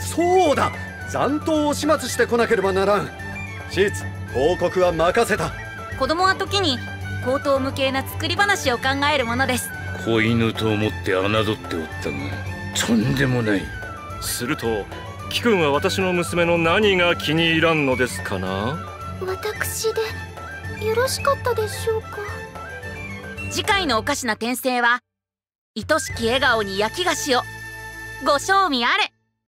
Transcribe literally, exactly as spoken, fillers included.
そうだ、残党を始末してこなければならん。シツ、報告は任せた。 子供は時に高等無形な作り話を考えるものです。 子犬と思って侮っておったが、とんでもない。 すると貴君は私の娘の何が気に入らんのですかな。 私でよろしかったでしょうか。 次回のおかしな転生は愛しき笑顔に焼き菓子を。ご賞味あれ。